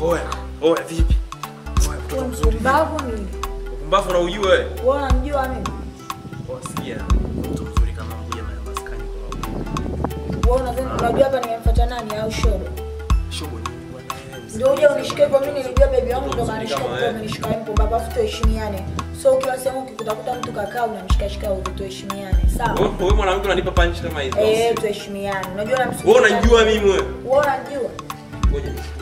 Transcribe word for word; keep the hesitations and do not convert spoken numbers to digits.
Oya, oya vipi? Oya mtoto mzuri. Mbavu nini? Mbavu unaujua wewe? Wewe unamjua mimi? Wasikia mtoto mzuri kama mmoja na maskani kwa. Wewe unadhani unajua hapa nimemfuata nani au shobo? Shobo ni bwana wewe. Ndio uje unishike kwa mimi nilijua baby wangu ndo maana shika kwa amenishika mpo baba afu tuheshimiane. So kila sehemu ukikutakuta mtu kakaa unamshika shika au tuheshimiane. Sawa? Wewe mwanamke unanipa punch kama hizo. Eh, tuheshimiane. Unajua na msiku. Wewe unajua mimi wewe. Wewe unajua. Ngoja.